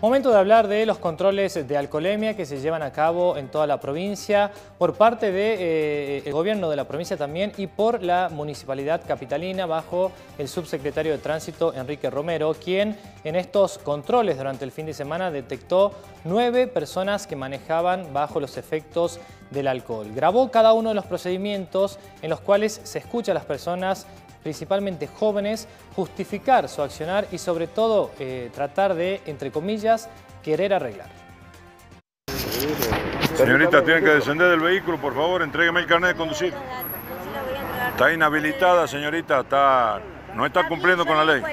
Momento de hablar de los controles de alcoholemia que se llevan a cabo en toda la provincia por parte del gobierno de la provincia también y por la municipalidad capitalina bajo el subsecretario de Tránsito Enrique Romero, quien en estos controles durante el fin de semana detectó 9 personas que manejaban bajo los efectos del alcohol. Grabó cada uno de los procedimientos en los cuales se escucha a las personas, principalmente jóvenes, justificar su accionar y sobre todo tratar de, entre comillas, querer arreglar. Señorita, tiene que descender del vehículo, por favor, entrégueme el carnet de conducir. Está inhabilitada, señorita, no está cumpliendo con la ley.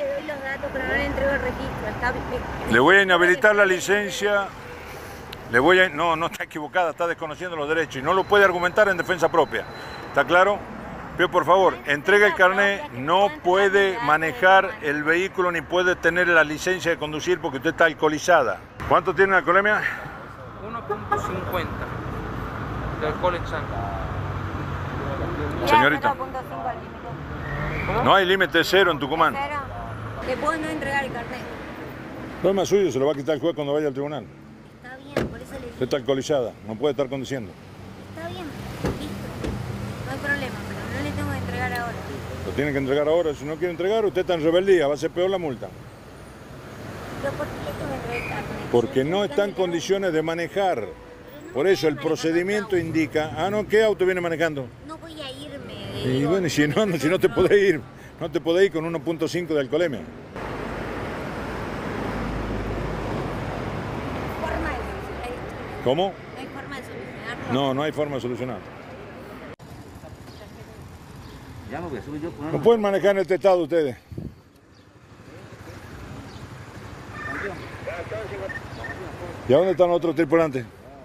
Le voy a inhabilitar la licencia, no está equivocada, está desconociendo los derechos y no lo puede argumentar en defensa propia. ¿Está claro? Pero por favor, entregue el carnet, no puede manejar el vehículo ni puede tener la licencia de conducir porque usted está alcoholizada. ¿Cuánto tiene la alcoholemia? 1.50 de alcohol en sangre. Señorita, no hay límite cero en Tucumán. ¿Le puedo no entregar el carnet? Problema suyo, se lo va a quitar el juez cuando vaya al tribunal. Está bien, por eso le digo. Usted está alcoholizada, no puede estar conduciendo. Está bien, listo. No hay problema, pero no le tengo que entregar ahora. Lo tiene que entregar ahora, si no quiere entregar, usted está en rebeldía, va a ser peor la multa. ¿Pero por qué le tengo que entregar el carnet? Porque no está en condiciones de manejar. Por eso el procedimiento indica, ¿qué auto viene manejando? No voy a irme. Y bueno, si no te podés ir, no te podés ir con 1.5 de alcoholemia. ¿Forma de solucionar esto? ¿Cómo? No hay forma de solucionarlo. No hay forma de solucionar. No pueden manejar en este estado ustedes. ¿Y a dónde están los otros tripulantes?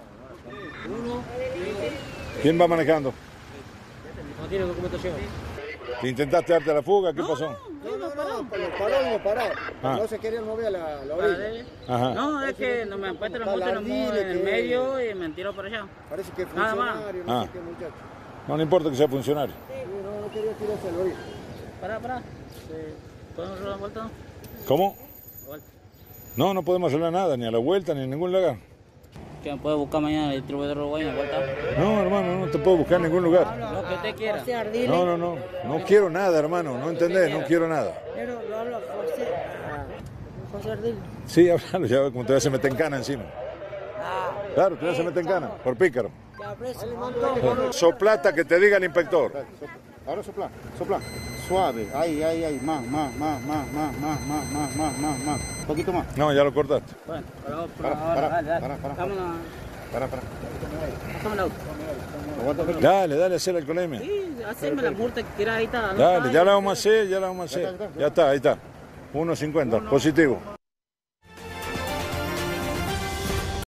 ¿Quién va manejando? No tiene documentación. ¿Intentaste darte a la fuga? ¿Qué pasó? No paró. No se querían mover a la orilla. Ajá. No, es que no me encuentro en la moto, en el medio y me tiró para allá. Parece que es Nada más. funcionario, no sé qué muchacho. No importa que sea funcionario. Sí, no quería tirarse al orilla. Pará. ¿Podemos dar una vuelta? ¿Cómo? Vuelta. No podemos hacerle nada, ni a la vuelta, ni en ningún lugar. ¿Que me puede buscar mañana el distribuidor Uruguay en la vuelta? No, hermano, no te puedo buscar en ningún lugar. Lo que usted quiera. No quiero nada, hermano, no entendés, no quiero nada. Pero lo hablo José Ardil. Sí, háblalo, ya como te vas a meter en cana encima. Claro, te vas a meter en cana, por pícaro. Soplata que te diga el inspector. Ahora sopla. Suave. Ahí. Más. Un poquito más. No, ya lo cortaste. Bueno, Para. Vámonos. Para. Pásame el auto. Dale, hacer alcoholemia. Sí, haceme la multa que quiera, ahí está. Dale, ya la vamos a hacer. Ya está, ahí está. 1.50, positivo.